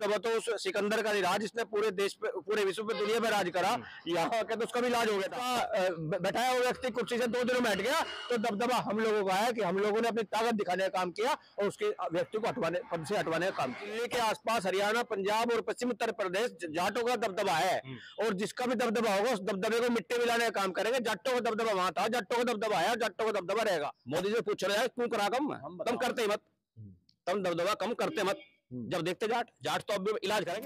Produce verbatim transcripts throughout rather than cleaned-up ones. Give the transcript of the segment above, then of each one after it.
तब तो उस सिकंदर का राज जिसने पूरे देश पे, पूरे विश्व पे, दुनिया पे राज करा, यहाँ के तो उसका भी इलाज हो गया था। बैठाया हुआ व्यक्ति कुर्सी से दो दिनों में हट गया, तो दबदबा हम लोगों का है कि हम लोगों ने अपनी ताकत दिखाने का काम किया और उसके व्यक्ति को हटवाने, पद से हटवाने का काम किया। दिल्ली के आसपास हरियाणा, पंजाब और पश्चिम उत्तर प्रदेश जाटों का दबदबा है, और जिसका भी दबदबा होगा उस दबदबे को मिट्टी मिलाने का काम करेंगे। जाटों का दबदबा वहां था, जाटों का दबदबा है, जाटों का दबदबा रहेगा। मोदी जी पूछ रहे हैं क्यों करा कम, तुम करते ही मत, तुम दबदबा कम करते मत, जब देखते जाट जाट तो अब भी इलाज करेंगे।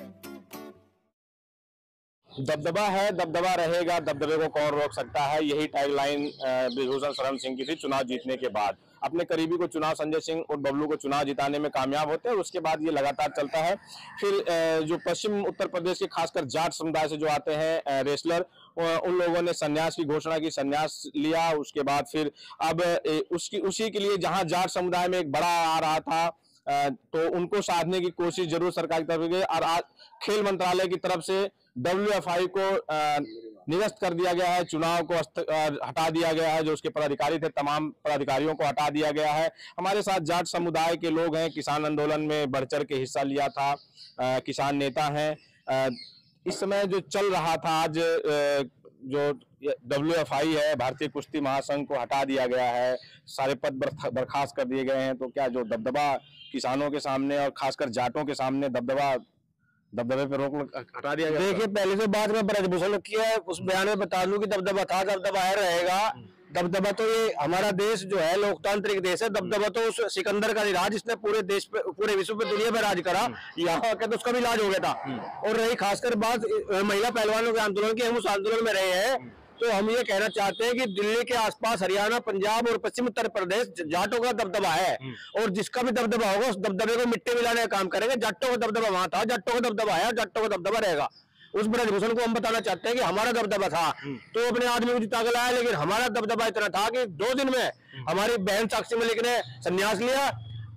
दबदबा है, दबदबा रहेगा, दबदबे को कौन रोक सकता है, यही टैगलाइन ब्रिजभूषण शरण सिंह की थी चुनाव जीतने के बाद। अपने करीबी को चुनाव, संजय सिंह और बबलू को चुनाव जिताने में कामयाब होते हैं, उसके बाद ये लगातार चलता है। फिर जो पश्चिम उत्तर प्रदेश के खासकर जाट समुदाय से जो आते हैं रेसलर, उन लोगों ने संन्यास की घोषणा की, संन्यास लिया। उसके बाद फिर अब उसकी उसी के लिए जहां जाट समुदाय में एक बड़ा आ रहा था, तो उनको साधने की कोशिश जरूर सरकार की तरफ से, और आज खेल मंत्रालय की तरफ से डब्ल्यू एफ आई को निरस्त कर दिया गया है, चुनाव को हटा दिया गया है। जो उसके पदाधिकारी थे तमाम पदाधिकारियों को हटा दिया गया है। हमारे साथ जाट समुदाय के लोग हैं, किसान आंदोलन में बढ़ चढ़ के हिस्सा लिया था, आ, किसान नेता हैं। आ, इस समय जो चल रहा था, आज आ, जो डब्ल्यू एफ आई है, भारतीय कुश्ती महासंघ को हटा दिया गया है, सारे पद बर्खास्त कर दिए गए हैं, तो क्या जो दबदबा किसानों के सामने और खासकर जाटों के सामने दबदबा दबदबे पे रोक हटा दिया गया? देखिए, पहले से बात में ब्रजभूषण किया है, उस बयान में बता दूं कि दबदबा था, दबदबा है, रहेगा। दबदबा तो ये हमारा देश जो है लोकतांत्रिक देश है, दबदबा तो उस सिकंदर का राज जिसने पूरे देश पे, पूरे विश्व पे, दुनिया पे राज करा, यहाँ के तो उसका भी इलाज हो गया था। और रही खासकर बात महिला पहलवानों के आंदोलन की, हम उस आंदोलन में रहे हैं, तो हम ये कहना चाहते हैं कि दिल्ली के आसपास हरियाणा, पंजाब और पश्चिम उत्तर प्रदेश जाटों का दबदबा है, और जिसका भी दबदबा होगा उस दबदबे को मिट्टी मिलाने का काम करेंगे। जाटों का दबदबा वहां था, जाटों का दबदबा है, जाटों का दबदबा रहेगा। उस ब्रजभूषण को हम बताना चाहते हैं कि हमारा दबदबा था तो अपने आदमी को जिता के लाया, लेकिन हमारा दबदबा इतना था कि दो दिन में हमारी बहन साक्षी मलिक ने संन्यास लिया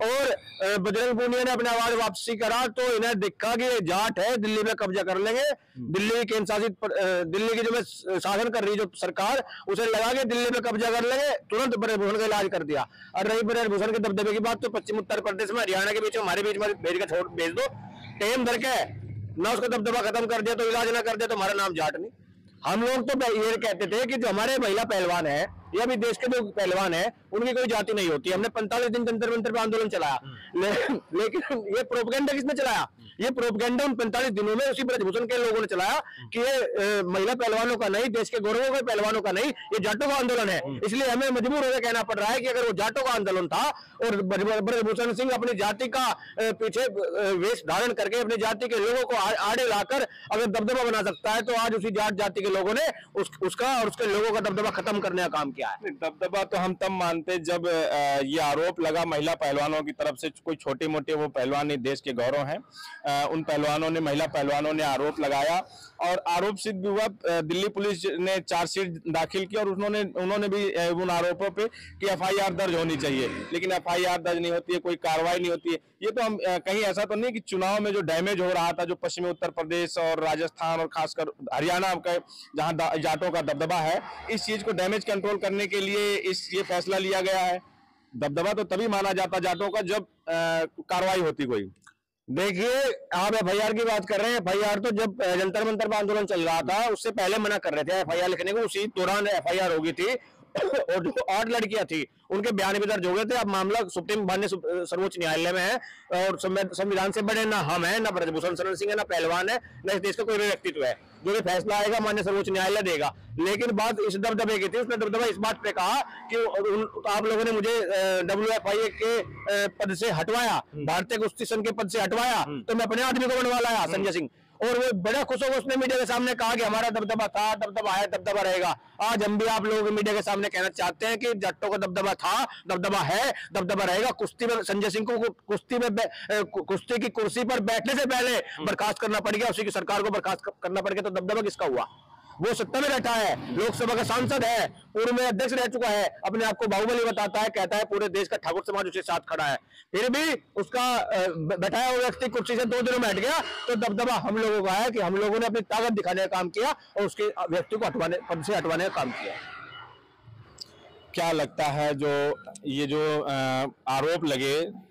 और बजरंग पूनिया ने अपने आवाज वापसी करा, तो इन्हें दिखा कि ये जाट है, दिल्ली में कब्जा कर लेंगे। दिल्ली केंद्र शासित, दिल्ली की जो में शासन कर रही जो सरकार, उसे लगा के दिल्ली में कब्जा कर लेंगे, तुरंत ब्रजभूषण का इलाज कर दिया। और रही ब्रजभूषण के दबदबे की बात, तो पश्चिम उत्तर प्रदेश में, हरियाणा के बीच में, हमारे बीच में भेज के छोड़ भेज दो, टेम धर के ना उसका दबदबा खत्म कर दिया, तो इलाज ना कर दिया, तो हमारा नाम जाट नहीं। हम लोग तो ये कहते थे कि जो हमारे महिला पहलवान है या भी देश के जो पहलवान है, उनकी कोई जाति नहीं होती। हमने पैंतालीस दिन जंतर मंतर पर आंदोलन चलाया, ले, लेकिन ये प्रोपेगेंडा किसने चलाया? ये प्रोपेगेंडा उन पैंतालीस दिनों में उसी ब्रजभूषण के लोगों ने चलाया कि ये महिला पहलवानों का नहीं, देश के गौरवों के पहलवानों का नहीं, ये जाटों का आंदोलन है। इसलिए हमें मजबूर होकर कहना पड़ रहा है कि अगर वो जाटों का आंदोलन था और ब्रजभूषण सिंह अपनी जाति का पीछे वेश धारण करके अपनी जाति के लोगों को आड़े लाकर अगर दबदबा बना सकता है, तो आज उसी जाट जाति के लोगों ने उस, उसका और उसके लोगों का दबदबा खत्म करने का काम किया है। दबदबा तो हम तब मानते जब ये आरोप लगा महिला पहलवानों की तरफ से, कोई छोटे मोटे वो पहलवान नहीं, देश के गौरव हैं, उन पहलवानों ने, महिला पहलवानों ने आरोप लगाया और आरोप सिद्ध भी हुआ। दिल्ली पुलिस ने चार्जशीट दाखिल की और उन्होंने उन्होंने भी उन आरोपों पे कि एफ आई आर दर्ज होनी चाहिए, लेकिन एफ आई आर दर्ज नहीं होती है, कोई कार्रवाई नहीं होती है। ये तो हम कहीं ऐसा तो नहीं कि चुनाव में जो डैमेज हो रहा था, जो पश्चिमी उत्तर प्रदेश और राजस्थान और खासकर हरियाणा का जहां जाटों का दबदबा है, इस चीज को डैमेज कंट्रोल करने के लिए इस ये फैसला लिया गया है। दबदबा तो तभी माना जाता जाटों का जब कार्रवाई होती कोई। देखिए, आप एफ आई आर की बात कर रहे हैं, एफ आई आर तो जब जंतर मंतर पर आंदोलन चल रहा था उससे पहले मना कर रहे थे एफ आई आर लिखने को, उसी दौरान एफ आई आर हो गई थी। और जो आठ लड़कियां थी उनके बयान भी दर्ज हो गए थे। अब मामला सुप्रीम माननीय सर्वोच्च न्यायालय में है और संविधान से बड़े ना हम है, ना ब्रजभूषण शरण सिंह है, ना पहलवान है, ना इस देश का कोई भी व्यक्तित्व है। जो भी फैसला आएगा माननीय सर्वोच्च न्यायालय देगा। लेकिन बात इस दबदबे की थी, उसने दबदबा इस बात पे कहा कि आप लोगों ने मुझे डब्ल्यू एफ आई के पद से हटवाया, भारतीय कुश्ती संघ के पद से हटवाया, तो मैं अपने आदमी को बनवा लाया, संजय सिंह। और वो बड़ा खुश होकर उसने मीडिया के सामने कहा कि हमारा दबदबा था, दबदबा है, दबदबा रहेगा। आज हम भी आप लोगों को मीडिया के सामने कहना चाहते हैं कि जाटों का दबदबा था, दबदबा है, दबदबा रहेगा। कुश्ती में संजय सिंह को कुश्ती में कुश्ती की कुर्सी पर बैठने से पहले बर्खास्त करना पड़ गया, उसी की सरकार को बर्खास्त करना पड़ गया, तो दबदबा किसका हुआ? वो सत्ता में बैठा है, लोकसभा का सांसद है, पूर्व में अध्यक्ष रह चुका है, अपने आप को बाहुबली बताता है, कहता है पूरे देश का ठाकुर समाज उसके साथ खड़ा है, फिर भी उसका बैठाया हुआ व्यक्ति कुर्सी से दो दिनों में हट गया, तो दबदबा हम लोगों का है कि हम लोगों ने अपनी ताकत दिखाने का काम किया और उसके व्यक्ति को हटवाने, पद से हटवाने का काम किया। क्या लगता है जो ये जो आरोप लगे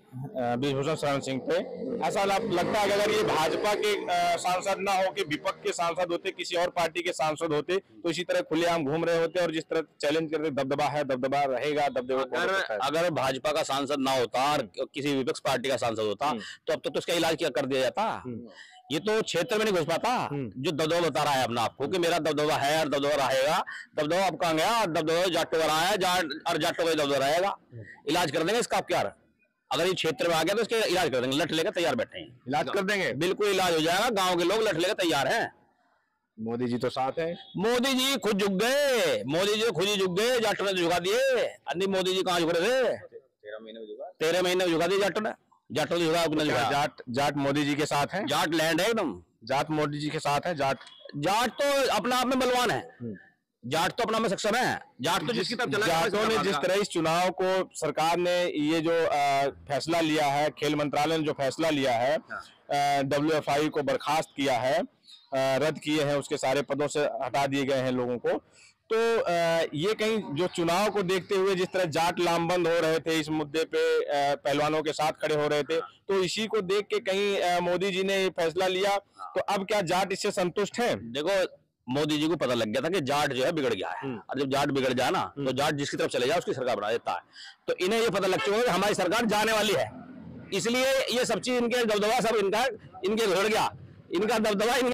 ब्रिजभूषण शरण सिंह पे। ऐसा लगता है कि अगर ये भाजपा के सांसद ना हो के विपक्ष के सांसद होते, किसी और पार्टी के सांसद होते, तो इसी तरह खुलेआम घूम रहे होते और जिस तरह चैलेंज करते दबदबा है, दबदबा रहेगा, दबदबे अगर अगर भाजपा का सांसद ना होता और किसी विपक्ष पार्टी का सांसद होता तो अब तक तो उसका इलाज क्या कर दिया जाता। ये तो क्षेत्र में नहीं घुस पाता। जो दबदबा बता रहा है अपना आपको कि मेरा दबदबा है और दबदबा रहेगा, दबदबा अब कहाँ गया, दबदबा जाटो का आया, जाट और जाटो का दबदबा रहेगा। इलाज कर देंगे इसका, आप क्या अगर ये क्षेत्र में आ गया तो इसके इलाज कर देंगे। लठ लेकर तैयार बैठे हैं, इलाज कर देंगे, बिल्कुल इलाज हो जाएगा। गांव के लोग लठ लेकर तैयार हैं। मोदी जी तो साथ है, मोदी जी खुद झुक गए, मोदी जी खुद ही झुक गए, जाटो ने झुका दिए। अन्य मोदी जी कहाँ झुक रहे थे? तेरह महीने में झुका तेरह महीने में झुका दिए जाटो ने। जाटो ने झुका, अपने झुका। जाट जाट मोदी जी के साथ है, जाट लैंड है एकदम, जाट मोदी जी के साथ है। जाट जाट तो अपना आप में बलवान है, जाट तो अपना में सक्षम है। जाट तो जिसकी तरफ चला, जाटों ने जिस तरह इस चुनाव को सरकार ने ये जो आ, फैसला लिया है, खेल मंत्रालय ने जो फैसला लिया है, डब्ल्यू एफ आई को बर्खास्त किया है, रद्द किए हैं, उसके सारे पदों से हटा दिए गए हैं लोगों को, तो आ, ये कहीं जो चुनाव को देखते हुए जिस तरह जाट लामबंद हो रहे थे, इस मुद्दे पे आ, पहलवानों के साथ खड़े हो रहे थे, तो इसी को देख के कहीं आ, मोदी जी ने फैसला लिया। तो अब क्या जाट इससे संतुष्ट है? देखो, मोदी जी को पता लग गया था कि जाट जो है बिगड़ गया है, और जब जाट बिगड़ जाए ना तो जाट जिसकी तरफ चले जाए उसकी सरकार बना देता है। तो इन्हें ये पता लग चुका है कि हमारी सरकार जाने वाली है, इसलिए ये सब चीज, इनके दबदबा सब इनका इनके घुड़ गया, इनका दबदबा इनका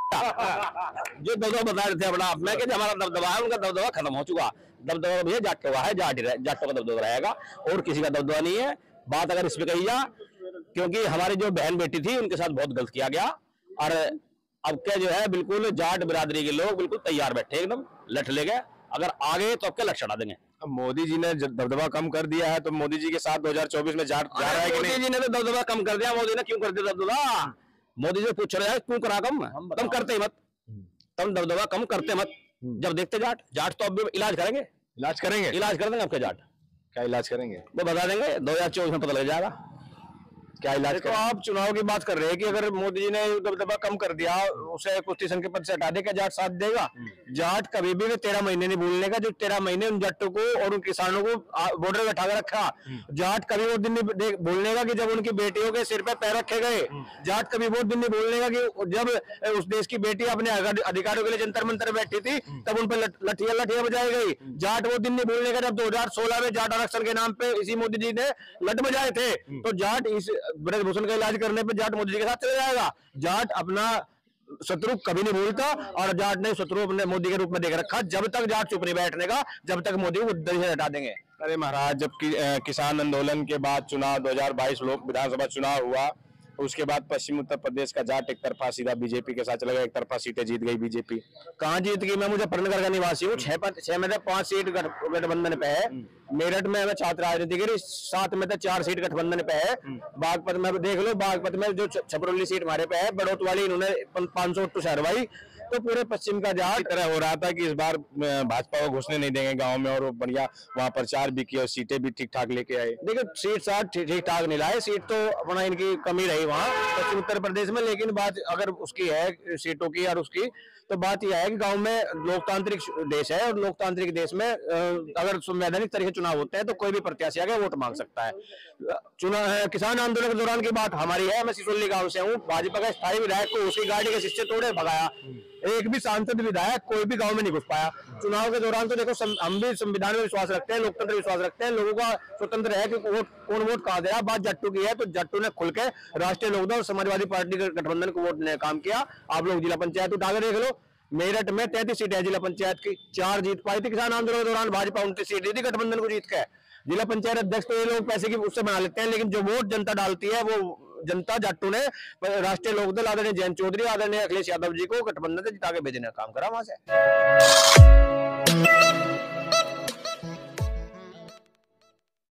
जो दबदबा बता रहे थे अपना आप में कि हमारा दबदबा है, उनका दबदबा खत्म हो चुका। दबदबा भैया जाटों का है, जाट जाटों का दबदबा रहेगा और किसी का दबदबा नहीं है। बात अगर इस पे कही जा, क्योंकि हमारी जो बहन बेटी थी उनके साथ बहुत गलत किया गया, और अब क्या जो है बिल्कुल जाट बिरादरी के लोग बिल्कुल तैयार बैठे, एकदम लठ ले गए। अगर आगे तो अब क्या लठ चढ़ा देंगे। अब मोदी जी ने दबदबा कम कर दिया है, तो मोदी जी के साथ दो हज़ार चौबीस में जाट जा रहा है कि नहीं? मोदी जी ने तो दबदबा कम कर दिया। मोदी ने क्यों कर दिया दबदबा? मोदी जी पूछ रहे हैं क्यों करा कम? तुम करते मत, तुम दबदबा कम करते मत। जब देखते जाट जाट तो अब इलाज करेंगे, इलाज करेंगे, इलाज कर देंगे आपके जाट। क्या इलाज करेंगे वो बता देंगे, दो हजार चौबीस में पता लग जाएगा क्या इलाज। तो आप चुनाव की बात कर रहे हैं कि अगर मोदी जी ने दबदबा कम कर दिया, उसे कुश्तीसन के पद से हटा दे, क्या जाट साथ देगा? जाट कभी भी तेरह महीने नहीं भूलने का, जो तेरह महीने उन जाटों को और उन किसानों को बॉर्डर पे बैठा कर रखा। जाट कभी वो दिन नहीं भूलने का कि जब उनकी बेटियों के सिर पे पैर रखे गए। जाट कभी वो दिन नहीं भूलने का कि जब उस देश की बेटी अपने अधिकारों के लिए जंतर मंतर बैठी थी, तब उन पर लठिया लठिया बजाई गई। जाट वो दिन नहीं भूलने का जब दो हजार सोलह में जाट आरक्षण के नाम पे इसी मोदी जी ने लठ बजाए थे। तो जाट इस ब्रजभूषण का इलाज करने पे जाट मोदी जी के साथ चला जाएगा। जाट अपना शत्रु कभी नहीं भूलता, और जाट ने शत्रु अपने मोदी के रूप में देख रखा। जब तक जाट चुप नहीं बैठने का, जब तक मोदी को उद्धरी से हटा देंगे। अरे महाराज, जब कि, किसान आंदोलन के बाद चुनाव दो हज़ार बाईस लोक विधानसभा चुनाव हुआ, उसके बाद पश्चिम उत्तर प्रदेश का जाट एक तरफा सीधा बीजेपी के साथ चला गया, एक तरफा सीटें जीत गई बीजेपी। कहाँ जीत गई? मैं मुजफ्फरनगर का निवासी हूँ, छह छह में से पांच सीट गठबंधन पे है। मेरठ में मैं छात्र राजनीति की, सात में से चार सीट गठबंधन पे है। बागपत में देख लो, बागपत में जो छपरौली सीट हमारे पे है, बड़ौत वाली इन्होंने पांच सौ टू शहरवाई। तो पूरे पश्चिम का जाट तरह हो रहा था कि इस बार भाजपा को घुसने नहीं देंगे गांव में, और वो बढ़िया वहां प्रचार भी किया और सीटें भी ठीक ठाक लेके आए। देखिए, सीट साठ ठीक ठाक नहीं लाए, सीट तो अपना इनकी कमी रही वहाँ पश्चिम उत्तर प्रदेश में। लेकिन बात अगर उसकी है सीटों की और उसकी, तो बात यह है कि गांव में लोकतांत्रिक देश है, और लोकतांत्रिक देश में अगर संवैधानिक तरीके चुनाव होते हैं तो कोई भी प्रत्याशी आगे वोट मांग सकता है। चुनाव किसान आंदोलन के दौरान की बात हमारी है, मैं सिसोली गांव से हूँ। भाजपा का स्थायी विधायक को उसकी गाड़ी के शीशे तोड़े भगाया, एक भी सांसद विधायक कोई भी गांव में नहीं घुस पाया। चुनाव के दौरान तो देखो, हम भी संविधान में विश्वास रखते हैं, लोकतंत्र में विश्वास रखते हैं, लोगों का स्वतंत्र है कि वोट कौन वोट कहाँ दे रहा। बात जट्टू की है तो जट्टू ने खुल के राष्ट्रीय लोकदल और समाजवादी पार्टी के गठबंधन को वोट ने काम किया। आप लोग जिला पंचायत उठा के देख लो, मेरठ में तैंतीस सीटें जिला पंचायत की, चार जीत पाई थी किसान आंदोलन के दौरान। भाजपा उनतीस सीट दी थी गठबंधन को जीत के। जिला पंचायत अध्यक्ष तो ये लोग पैसे की उससे बना लेते हैं, लेकिन जो वोट जनता डालती है वो जनता जाटू ने राष्ट्रीय लोकदल आदरणीय जयंत चौधरी, आदरणीय अखिलेश यादव जी को गठबंधन से जिता के भेजने का काम करा वहां से।